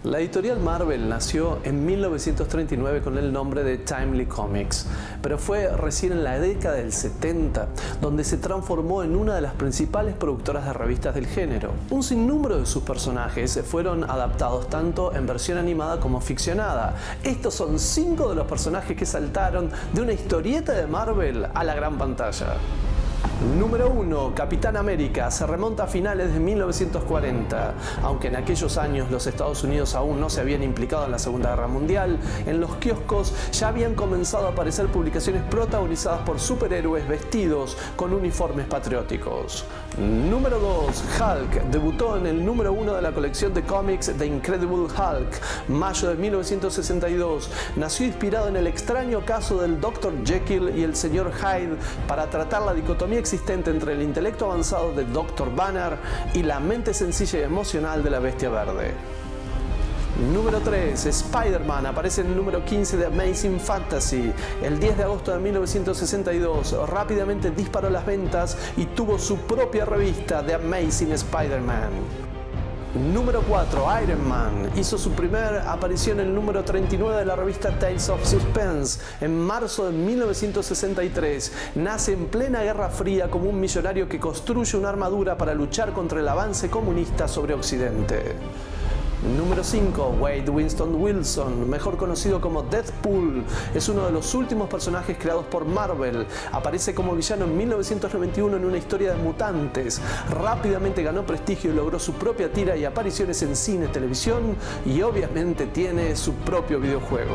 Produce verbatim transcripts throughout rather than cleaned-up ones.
La editorial Marvel nació en mil novecientos treinta y nueve con el nombre de Timely Comics, pero fue recién en la década del setenta donde se transformó en una de las principales productoras de revistas del género. Un sinnúmero de sus personajes fueron adaptados tanto en versión animada como ficcionada. Estos son cinco de los personajes que saltaron de una historieta de Marvel a la gran pantalla. Número uno. Capitán América. Se remonta a finales de mil novecientos cuarenta. Aunque en aquellos años los Estados Unidos aún no se habían implicado en la Segunda Guerra Mundial, en los kioscos ya habían comenzado a aparecer publicaciones protagonizadas por superhéroes vestidos con uniformes patrióticos. Número dos. Hulk. Debutó en el número uno de la colección de cómics The Incredible Hulk, mayo de mil novecientos sesenta y dos. Nació inspirado en el extraño caso del doctor Jekyll y el señor Hyde para tratar la dicotomía existente entre el intelecto avanzado de doctor Banner y la mente sencilla y emocional de la Bestia Verde. Número tres. Spider-Man aparece en el número quince de Amazing Fantasy. El diez de agosto de mil novecientos sesenta y dos rápidamente disparó las ventas y tuvo su propia revista, The Amazing Spider-Man. Número cuatro. Iron Man. Hizo su primera aparición en el número treinta y nueve de la revista Tales of Suspense en marzo de mil novecientos sesenta y tres. Nace en plena Guerra Fría como un millonario que construye una armadura para luchar contra el avance comunista sobre Occidente. Número cinco. Wade Winston Wilson, mejor conocido como Deathpool, es uno de los últimos personajes creados por Marvel. Aparece como villano en mil novecientos noventa y uno en una historia de mutantes. Rápidamente ganó prestigio y logró su propia tira y apariciones en cine, televisión y obviamente tiene su propio videojuego.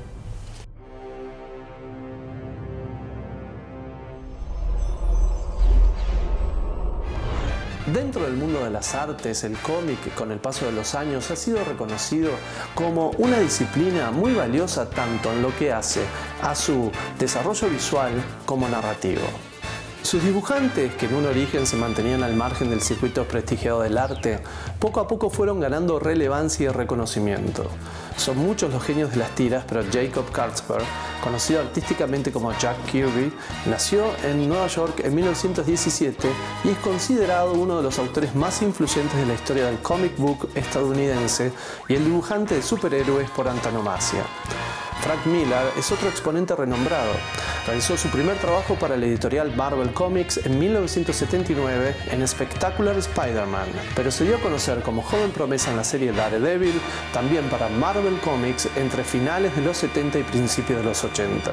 Dentro del mundo de las artes, el cómic, con el paso de los años, ha sido reconocido como una disciplina muy valiosa tanto en lo que hace a su desarrollo visual como narrativo. Sus dibujantes, que en un origen se mantenían al margen del circuito prestigiado del arte, poco a poco fueron ganando relevancia y reconocimiento. Son muchos los genios de las tiras, pero Jacob Cartsberg, conocido artísticamente como Jack Kirby, nació en Nueva York en mil novecientos diecisiete y es considerado uno de los autores más influyentes de la historia del comic book estadounidense y el dibujante de superhéroes por antonomasia. Frank Miller es otro exponente renombrado. Realizó su primer trabajo para la editorial Marvel Comics en mil novecientos setenta y nueve en Spectacular Spider-Man, pero se dio a conocer como joven promesa en la serie Daredevil, también para Marvel Comics entre finales de los setenta y principios de los ochenta.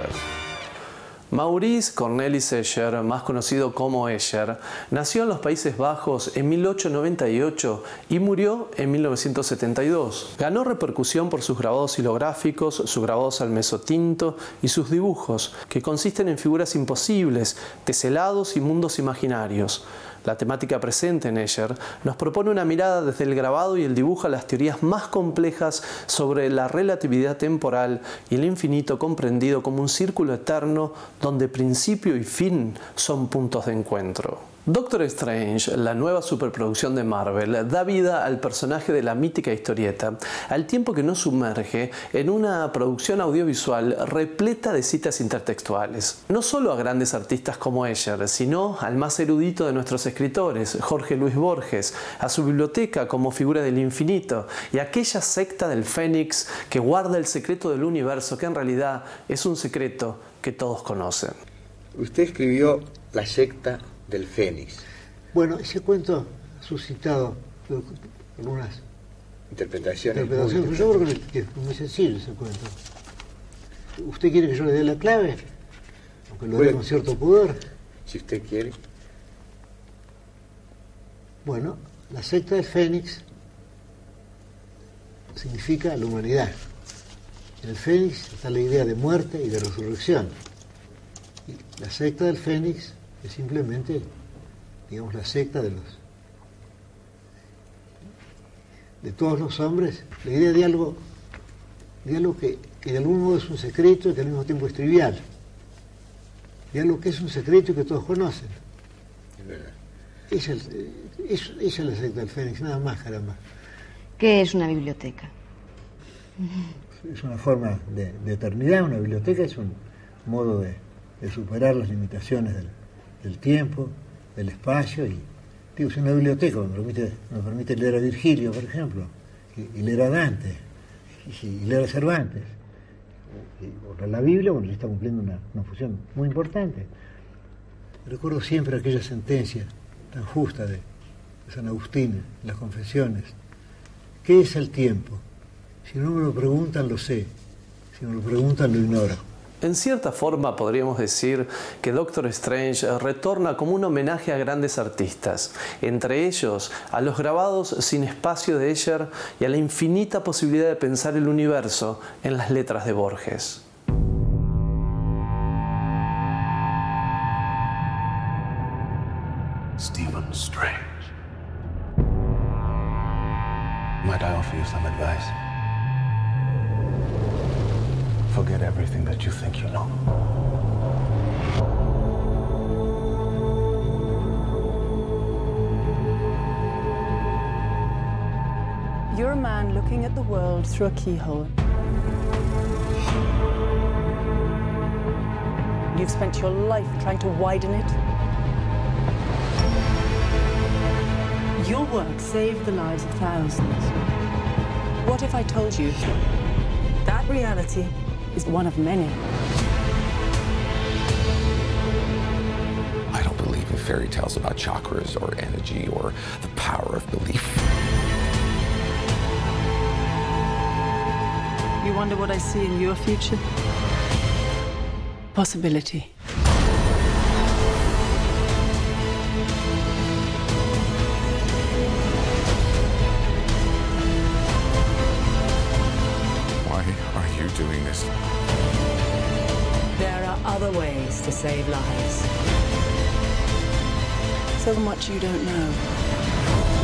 Maurice Cornelis Escher, más conocido como Escher, nació en los Países Bajos en mil ochocientos noventa y ocho y murió en mil novecientos setenta y dos. Ganó repercusión por sus grabados hilográficos, sus grabados al mesotinto y sus dibujos, que consisten en figuras imposibles, teselados y mundos imaginarios. La temática presente en Escher nos propone una mirada desde el grabado y el dibujo a las teorías más complejas sobre la relatividad temporal y el infinito comprendido como un círculo eterno donde principio y fin son puntos de encuentro. Doctor Strange, la nueva superproducción de Marvel, da vida al personaje de la mítica historieta, al tiempo que nos sumerge en una producción audiovisual repleta de citas intertextuales. No solo a grandes artistas como Escher, sino al más erudito de nuestros escritores, Jorge Luis Borges, a su biblioteca como figura del infinito y a aquella secta del Fénix que guarda el secreto del universo, que en realidad es un secreto que todos conocen. Usted escribió La secta del Fénix. Bueno, ese cuento ha suscitado algunas interpretaciones. interpretaciones. Yo creo que es muy sencillo ese cuento. ¿Usted quiere que yo le dé la clave? Aunque lo dé con cierto pudor. Si usted quiere. Bueno, la secta del Fénix significa la humanidad. En el Fénix está la idea de muerte y de resurrección. Y la secta del Fénix es simplemente, digamos, la secta de los de todos los hombres, la idea de algo de algo que, que de algún modo es un secreto y que al mismo tiempo es trivial, de algo que es un secreto y que todos conocen. Es verdad. Esa es, es, esa es la secta del Fénix, nada más, caramba. ¿Qué es una biblioteca? Es una forma de, de eternidad. Una biblioteca es un modo de, de superar las limitaciones del del tiempo, del espacio, y digo, si una biblioteca me permite, me permite leer a Virgilio, por ejemplo, y leer a Dante, y, y leer a Cervantes, o, o la Biblia, bueno, está cumpliendo una, una función muy importante. Recuerdo siempre aquella sentencia tan justa de, de San Agustín, en las Confesiones. ¿Qué es el tiempo? Si no me lo preguntan, lo sé. Si me lo preguntan, lo ignoro. En cierta forma podríamos decir que Doctor Strange retorna como un homenaje a grandes artistas, entre ellos a los grabados sin espacio de Escher y a la infinita posibilidad de pensar el universo en las letras de Borges. Stephen Strange. Might I offer you some advice? Forget everything that you think you know. You're a man looking at the world through a keyhole. You've spent your life trying to widen it. Your work saved the lives of thousands. What if I told you that reality is one of many? I don't believe in fairy tales about chakras or energy or the power of belief. You wonder what I see in your future? Possibility. Why are you doing this? There are other ways to save lives. So much you don't know.